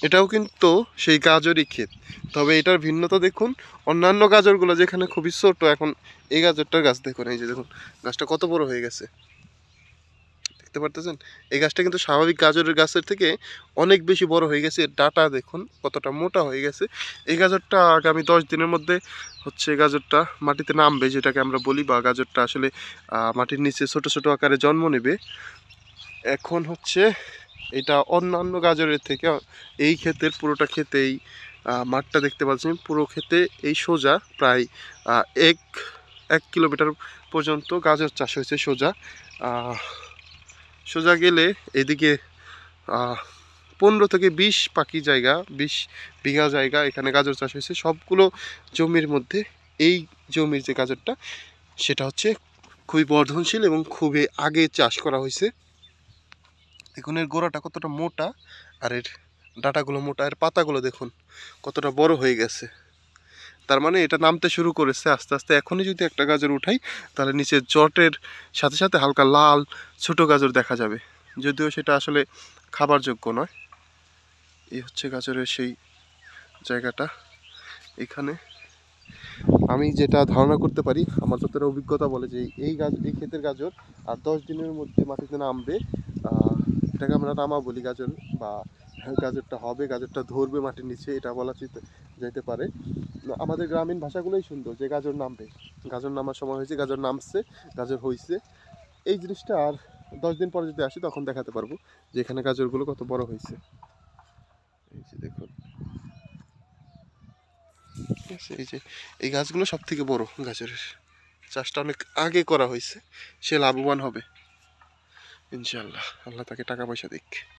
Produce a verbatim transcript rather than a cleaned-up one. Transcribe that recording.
এটাও কিন্তু সেই গাজরই ক্ষেত, তবে এটার ভিন্নতা দেখুন। অন্যান্য গাজরগুলো যেখানে খুবই ছোট, এখন এই গাজরটার গাছ দেখুন, এই যে দেখুন গাছটা কত বড় হয়ে গেছে, দেখতে পারতেছেন? এই গাছটা কিন্তু স্বাভাবিক গাজরের গাছের থেকে অনেক বেশি বড় হয়ে গেছে। ডাটা দেখুন কতটা মোটা হয়ে গেছে। এই গাজরটা আগামী দশ দিনের মধ্যে হচ্ছে গাজরটা মাটিতে নামবে, যেটাকে আমরা বলি, বা গাজরটা আসলে মাটির নিচে ছোট ছোট আকারে জন্ম নেবে। এখন হচ্ছে এটা অন্যান্য গাজরের থেকে এই ক্ষেতের পুরোটা ক্ষেতে, এই মাঠটা দেখতে পাচ্ছেন, পুরো ক্ষেতে এই সোজা প্রায় এক এক কিলোমিটার পর্যন্ত গাজর চাষ হয়েছে। সোজা সোজা গেলে এদিকে পনেরো থেকে বিশ পাখি জায়গা, বিশ বিঘা জায়গা এখানে গাজর চাষ হয়েছে। সবগুলো জমির মধ্যে এই জমির যে গাজরটা সেটা হচ্ছে খুবই বর্ধনশীল এবং খুবই আগে চাষ করা হয়েছে। দেখুন এর গোড়াটা কতটা মোটা, আর এর ডাটাগুলো মোটা, এর পাতাগুলো দেখুন কতটা বড় হয়ে গেছে। তার মানে এটা নামতে শুরু করেছে আস্তে আস্তে। এখনই যদি একটা গাজর উঠাই তাহলে নিচে জটের সাথে সাথে হালকা লাল ছোট গাজর দেখা যাবে, যদিও সেটা আসলে খাবার যোগ্য নয়। এই হচ্ছে গাজরের সেই জায়গাটা। এখানে আমি যেটা ধারণা করতে পারি, আমার যতটা অভিজ্ঞতা বলে যে এই গাছ এই ক্ষেতের গাজর আর দশ দিনের মধ্যে মাটিতে নামবে। এটাকে আমরা নামা বলি গাজর, বা গাজরটা হবে, গাজরটা ধরবে মাটির নিচে, এটা বলা যেতে পারে। আমাদের গ্রামীণ ভাষাগুলোই সুন্দর, যে গাজর নামবে, গাজর নামার সময় হয়েছে, গাজর নামছে, গাজর হয়েছে। এই জিনিসটা আর দশ দিন পরে যদি আসি তখন দেখাতে পারবো যে এখানে গাজরগুলো কত বড় হয়েছে। এই যে দেখুন, ঠিক আছে, এই যে এই গাছগুলো সব থেকে বড়। গাজরের চাষটা অনেক আগে করা হয়েছে, সে লাভবান হবে ইনশাল্লাহ। আল্লাহ তাকে টাকা পয়সা দিক।